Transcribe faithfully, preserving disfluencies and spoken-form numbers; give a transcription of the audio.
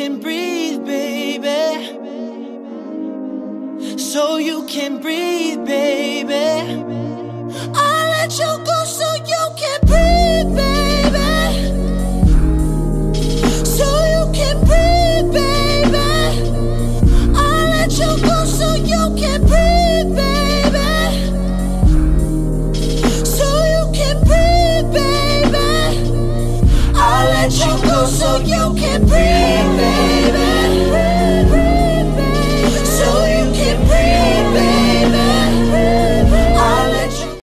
can breathe, baby. So you can breathe, baby. I'll let you go so you can breathe, baby. So you can breathe, baby. I'll let you go so you can breathe, baby. So you can breathe, baby. I'll let you go so you can